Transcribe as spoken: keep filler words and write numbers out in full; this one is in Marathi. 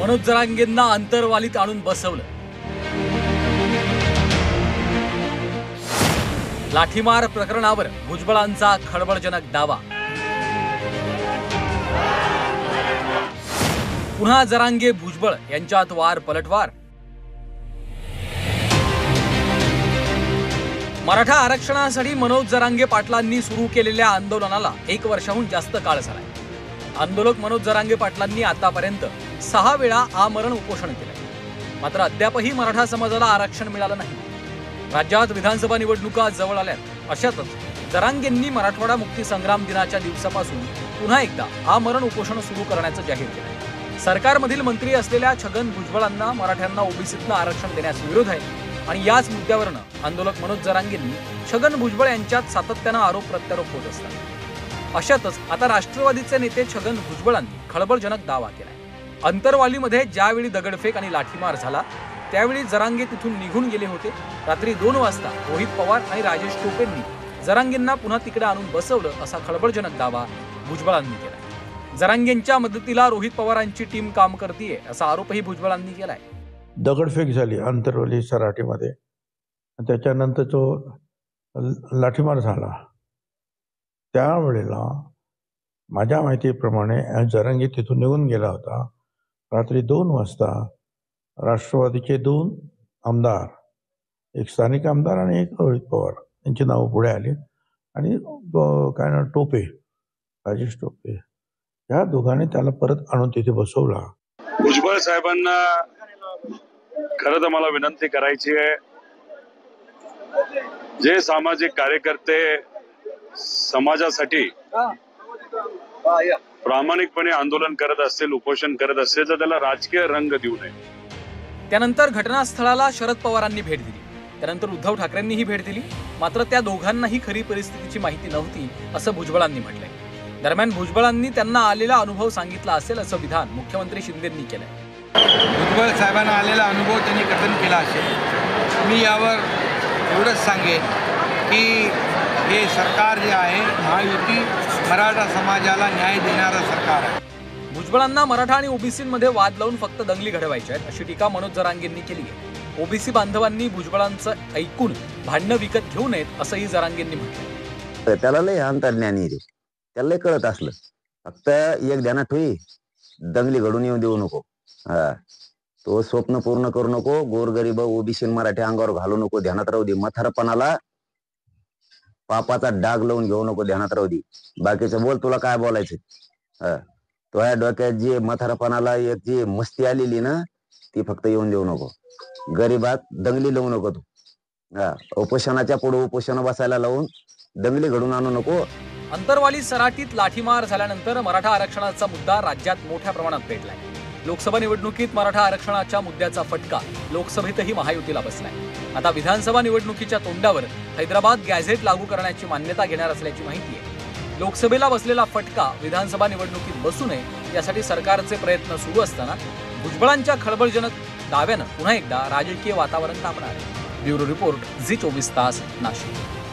मनोज जरांगेंना अंतरवालीत आणून बसवलं। लाठीमार प्रकरणावर भुजबळांचा खळबळजनक दावा। पुन्हा जरांगे भुजबळ यांच्यात वार पलटवार। मराठा आरक्षणासाठी मनोज जरांगे पाटलांनी सुरू केलेल्या आंदोलनाला एक वर्षाहून जास्त काळ झालाय। आंदोलक मनोज जरांगे पाटलांनी आतापर्यंत सहा वेळा आमरण उपोषण केले, मात्र अद्यापही मराठा समाजाला आरक्षण मिळालं नाही। राज्यात विधानसभा निवडणुका जवळ आल्यात अशातच जरांगेंनी मराठवाडा मुक्ती संग्राम दिनाच्या दिवसापासून पुन्हा एकदा आमरण उपोषण सुरू करण्याचं जाहीर केलं। सरकारमधील मंत्री असलेल्या छगन भुजबळांना मराठ्यांना ओबीसीतनं आरक्षण देण्यास विरोध आहे आणि याच मुद्द्यावरनं आंदोलक मनोज जरांगेंनी छगन भुजबळ यांच्यात सातत्यानं आरोप प्रत्यारोप होत असतात। अशातच आता राष्ट्रवादीचे नेते छगन भुजबळांनी खळबळजनक दावा केलाय। अंतरवालीमध्ये ज्यावेळी दगडफेक आणि लाठीमार झाला त्यावेळी जरांगे तिथून निघून गेले होते। रात्री दोन वाजता रोहित पवार आणि राजेश टोपेंनी जरांगेंना पुन्हा तिकडे आणून बसवलं असा खळबळजनक दावा भुजबळांनी केलाय। जरांगेंच्या मदतीला रोहित पवारांची टीम काम करतीये असा आरोपही भुजबळांनी केलाय। दगडफेक झाली अंतरवली सराटीमध्ये, त्याच्यानंतर तो लाठीमार झाला। त्यावेळेला माझ्या माहितीप्रमाणे जरांगे तिथून निघून गेला होता। रात्री दोन वाजता राष्ट्रवादीचे दोन आमदार, एक स्थानिक आमदार आणि एक रोहित पवार यांची नावं पुढे आली आणि काय ना टोपे, राजेश टोपे, या दोघांनी त्याला परत आणून तिथे बसवला। भुजबळ साहेबांना खरं तर मला विनंती करायची आहे, जे सामाजिक कार्यकर्ते समाजासाठी प्रामाणिकपणे आंदोलन करत असतील, उपोषण करत असतील, तर त्याला राजकीय रंग देऊ नये। त्यानंतर घटनास्थळाला शरद पवारांनी भेट दिली, त्यानंतर उद्धव ठाकरेंनीही भेट दिली, मात्र त्या दोघांनाही खरी परिस्थितीची माहिती नव्हती असं भुजबळांनी म्हटलंय। दरम्यान भुजबळांनी त्यांना आलेला अनुभव सांगितला असेल असं विधान मुख्यमंत्री शिंदेंनी केलंय। भुजबळ साहेबांना आलेला अनुभव त्यांनी कथन केला असेल। मी यावर एवढंच सांगेन की हे सरकार जे आहे महायुती मराठा समाजाला न्याय देणारं सरकार आहे। भुजबळांना मराठा आणि ओबीसीमध्ये वाद लावून फक्त दंगली घडवायचे आहेत अशी टीका मनोज जरांगेंनी केली आहे। ओबीसी बांधवांनी भुजबळांचं ऐकून भांडणं विकत घेऊ नयेत असंही जरांगेंनी म्हटलं। त्याला लय अंतर्ज्ञानी रे, त्याला लय कळत असलं, फक्त एक ध्यानात ठेवी, दंगली घडून येऊ देऊ नको। हा, तो स्वप्न पूर्ण करू नको, गोरगरीब ओबीसी मराठी अंगावर घालू नको, ध्यानात राहू दे। म्हातारपणाला पापाचा डाग लावून घेऊ नको, ध्यानात राहू दे। बाकीचं बोल, तुला काय बोलायचं। हा, तो या डोक्यात जी म्हातारपणाला एक जी मस्ती आलेली ना, ती फक्त येऊन देऊ नको। गरीबात दंगली लावू नको तू। हा, उपोषणाच्या पुढे उपोषण बसायला लावून दंगली घडून आणू नको। अंतरवाली सराटीत लाठीमार झाल्यानंतर मराठा आरक्षणाचा मुद्दा राज्यात मोठ्या प्रमाणात पेटलाय। लोकसभा निवडणुकीत मराठा आरक्षणाच्या मुद्द्याचा फटका लोकसभेतही महायुतीला बसलाय। आता विधानसभा निवडणुकीच्या तोंडावर हैदराबाद गॅझेट लागू करण्याची मान्यता घेणार असल्याची माहिती आहे। लोकसभेला बसलेला फटका विधानसभा निवडणुकीत बसू नये यासाठी सरकारचे प्रयत्न सुरू असताना भुजबळांच्या खळबळजनक दाव्यानं पुन्हा एकदा राजकीय वातावरण तापणार आहे। ब्युरो रिपोर्ट, झी चोवीस तास, नाशिक।